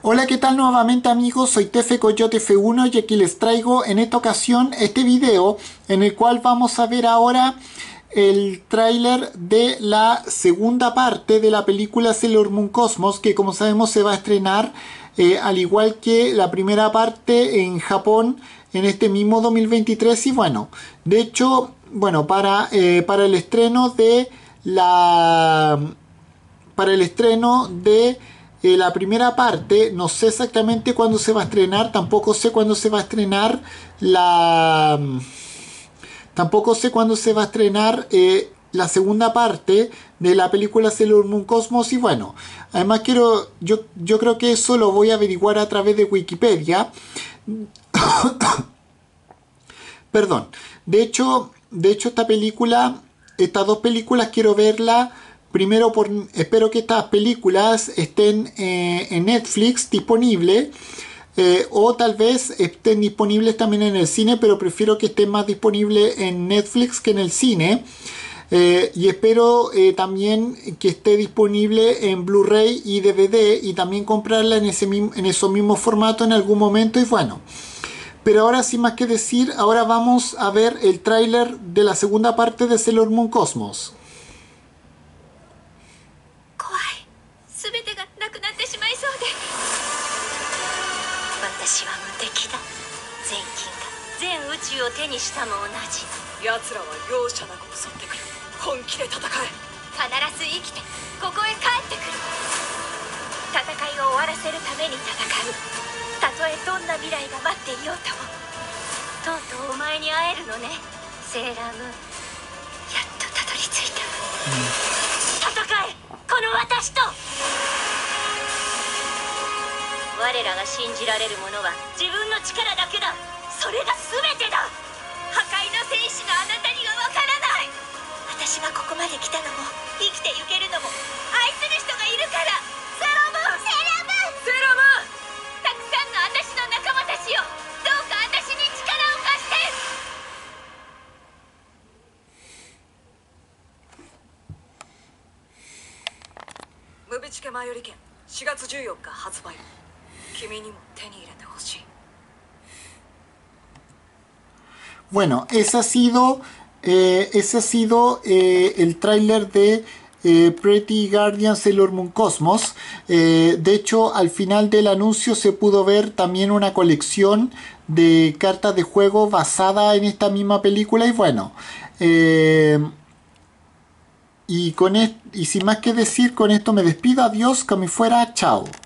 Hola, ¿qué tal nuevamente amigos? Soy Tefe Coyote F1 y aquí les traigo en esta ocasión este video en el cual vamos a ver ahora el tráiler de la segunda parte de la película Sailor Moon Cosmos, que como sabemos se va a estrenar al igual que la primera parte en Japón en este mismo 2023. Y bueno, de hecho, bueno, para el estreno de la primera parte, no sé exactamente cuándo se va a estrenar, tampoco sé cuándo se va a estrenar la... Tampoco sé cuándo se va a estrenar la segunda parte de la película Sailor Moon Cosmos. Y bueno, además yo creo que eso lo voy a averiguar a través de Wikipedia. Perdón. Estas dos películas quiero verla. Primero, espero que estas películas estén en Netflix disponible. O tal vez estén disponibles también en el cine, pero prefiero que estén más disponibles en Netflix que en el cine. Y espero también que esté disponible en Blu-ray y DVD, y también comprarla en esos mismos formatos en algún momento. Y bueno, pero ahora sin más que decir, ahora vamos a ver el tráiler de la segunda parte de Sailor Moon Cosmos. Bueno, ese ha sido el tráiler de Pretty Guardian Sailor Moon Cosmos. De hecho, al final del anuncio se pudo ver también una colección de cartas de juego basada en esta misma película. Y bueno, y sin más que decir, con esto me despido. Adiós, que me fuera, chao.